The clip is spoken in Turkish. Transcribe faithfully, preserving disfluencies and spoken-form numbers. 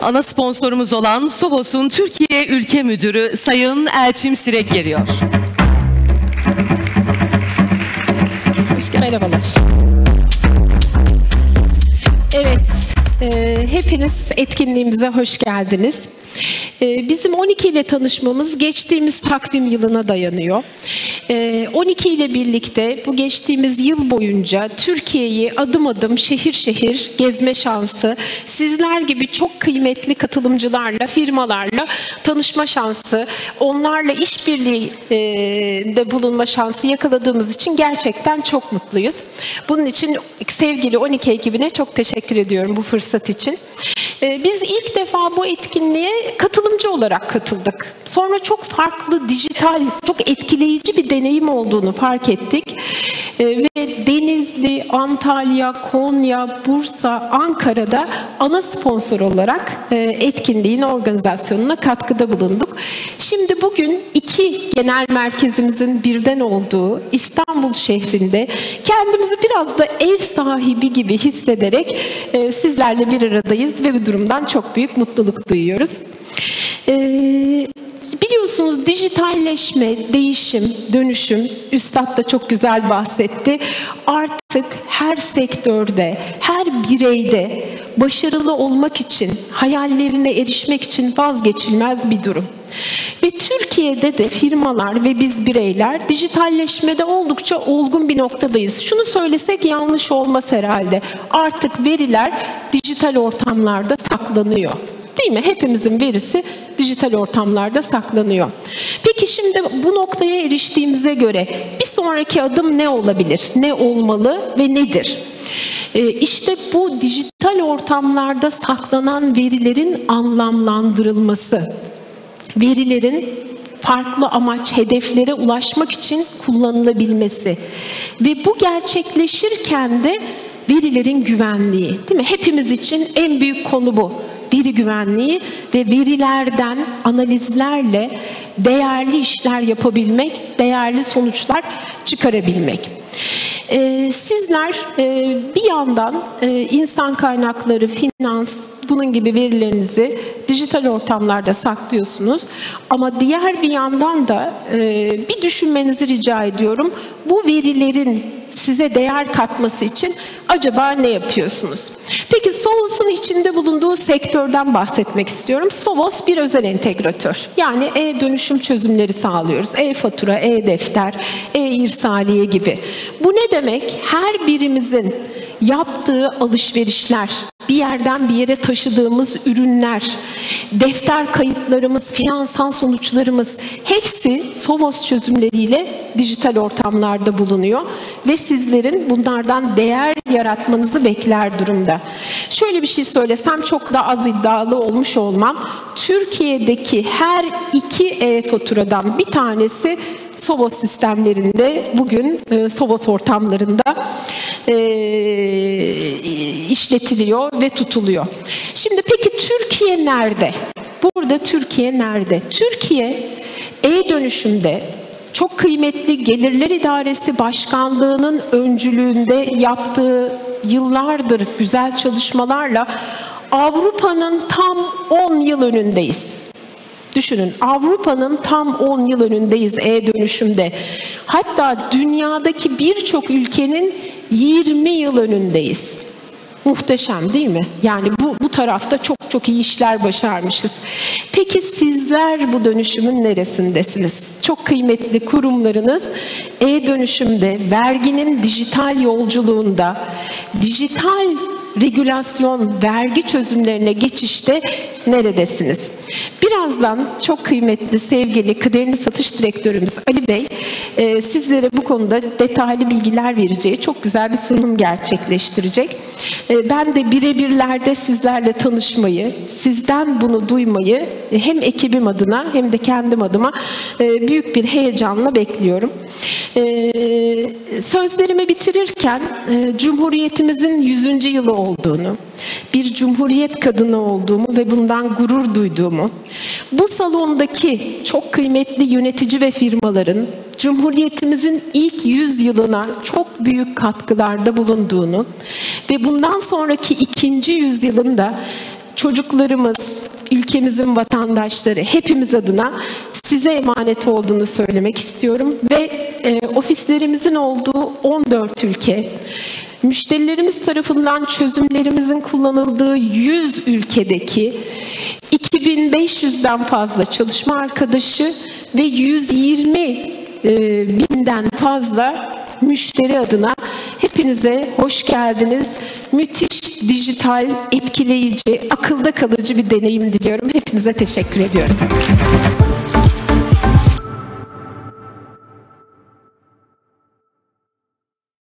ana sponsorumuz olan Sovos'un Türkiye Ülke Müdürü Sayın Elçim Sirek geliyor. Hoş geldiniz. Merhabalar. Evet, e, hepiniz etkinliğimize hoş geldiniz. E, bizim on iki ile tanışmamız geçtiğimiz takvim yılına dayanıyor. E, on iki ile birlikte bu geçtiğimiz yıl boyunca Türkiye'yi adım adım şehir şehir gezme şansı, sizler gibi çok kıymetli katılımcılarla, firmalarla tanışma şansı, onlarla işbirliğinde bulunma şansı yakaladığımız için gerçekten çok mutluyuz. Bunun için sevgili on iki ekibine çok teşekkür ediyorum bu fırsat için. E, biz ilk defa bu etkinliğe katılımcı olarak katıldık. Sonra çok farklı, dijital, çok etkileyici bir deneyim olduğunu fark ettik. Ee, ve Denizli, Antalya, Konya, Bursa, Ankara'da ana sponsor olarak e, etkinliğin organizasyonuna katkıda bulunduk. Şimdi bugün iki genel merkezimizin birden olduğu İstanbul şehrinde kendimizi biraz da ev sahibi gibi hissederek e, sizlerle bir aradayız ve bu durumdan çok büyük mutluluk duyuyoruz. Ee, biliyorsunuz dijitalleşme, değişim, dönüşüm, Üstad da çok güzel bahsetti. Artık her sektörde, her bireyde başarılı olmak için, hayallerine erişmek için vazgeçilmez bir durum. Ve Türkiye'de de firmalar ve biz bireyler dijitalleşmede oldukça olgun bir noktadayız. Şunu söylesek yanlış olmaz herhalde. Artık veriler dijital ortamlarda saklanıyor. Değil mi? Hepimizin verisi dijital ortamlarda saklanıyor. Peki şimdi bu noktaya eriştiğimize göre bir sonraki adım ne olabilir? Ne olmalı ve nedir? Ee, işte bu dijital ortamlarda saklanan verilerin anlamlandırılması, verilerin farklı amaç, hedeflere ulaşmak için kullanılabilmesi ve bu gerçekleşirken de verilerin güvenliği, değil mi? Hepimiz için en büyük konu bu. Veri güvenliği ve verilerden, analizlerle değerli işler yapabilmek, değerli sonuçlar çıkarabilmek. Ee, sizler e, bir yandan e, insan kaynakları, finans, bunun gibi verilerinizi dijital ortamlarda saklıyorsunuz. Ama diğer bir yandan da e, bir düşünmenizi rica ediyorum. Bu verilerin size değer katması için acaba ne yapıyorsunuz? Peki Sovos'un içinde bulunduğu sektörden bahsetmek istiyorum. Sovos bir özel entegratör. Yani e-dönüşüm çözümleri sağlıyoruz. E-fatura, e-defter, e-irsaliye gibi. Bu ne demek? Her birimizin yaptığı alışverişler, bir yerden bir yere taşıdığımız ürünler, defter kayıtlarımız, finansal sonuçlarımız hepsi Sovos çözümleriyle dijital ortamlarda bulunuyor ve sizlerin bunlardan değer yaratmanızı bekler durumda. Şöyle bir şey söylesem çok da az iddialı olmuş olmam. Türkiye'deki her iki e-faturadan bir tanesi Sovos sistemlerinde bugün e, Sovos ortamlarında e, işletiliyor ve tutuluyor. Şimdi peki Türkiye nerede? Burada Türkiye nerede? Türkiye e-dönüşümde çok kıymetli Gelirler İdaresi Başkanlığı'nın öncülüğünde yaptığı yıllardır güzel çalışmalarla Avrupa'nın tam on yıl önündeyiz. Düşünün, Avrupa'nın tam on yıl önündeyiz e-dönüşümde. Hatta dünyadaki birçok ülkenin yirmi yıl önündeyiz. Muhteşem değil mi? Yani bu, bu tarafta çok çok iyi işler başarmışız. Peki sizler bu dönüşümün neresindesiniz? Çok kıymetli kurumlarınız e-dönüşümde, verginin dijital yolculuğunda, dijital regülasyon, vergi çözümlerine geçişte neredesiniz? Birazdan çok kıymetli, sevgili kıdemli satış direktörümüz Ali Bey e, sizlere bu konuda detaylı bilgiler vereceği çok güzel bir sunum gerçekleştirecek. E, ben de birebirlerde sizlerle tanışmayı, sizden bunu duymayı e, hem ekibim adına hem de kendim adıma e, büyük bir heyecanla bekliyorum. E, sözlerimi bitirirken e, Cumhuriyetimizin yüzüncü yılı olduğunu, bir cumhuriyet kadını olduğumu ve bundan gurur duyduğumu, bu salondaki çok kıymetli yönetici ve firmaların Cumhuriyetimizin ilk yüz yılına çok büyük katkılarda bulunduğunu ve bundan sonraki ikinci yüzyılında çocuklarımız, ülkemizin vatandaşları, hepimiz adına size emanet olduğunu söylemek istiyorum. Ve e, ofislerimizin olduğu on dört ülke, müşterilerimiz tarafından çözümlerimizin kullanıldığı yüz ülkedeki iki bin beş yüzden fazla çalışma arkadaşı ve yüz yirmi binden fazla müşteri adına hepinize hoş geldiniz. Müthiş, dijital, etkileyici, akılda kalıcı bir deneyim diliyorum. Hepinize teşekkür ediyorum.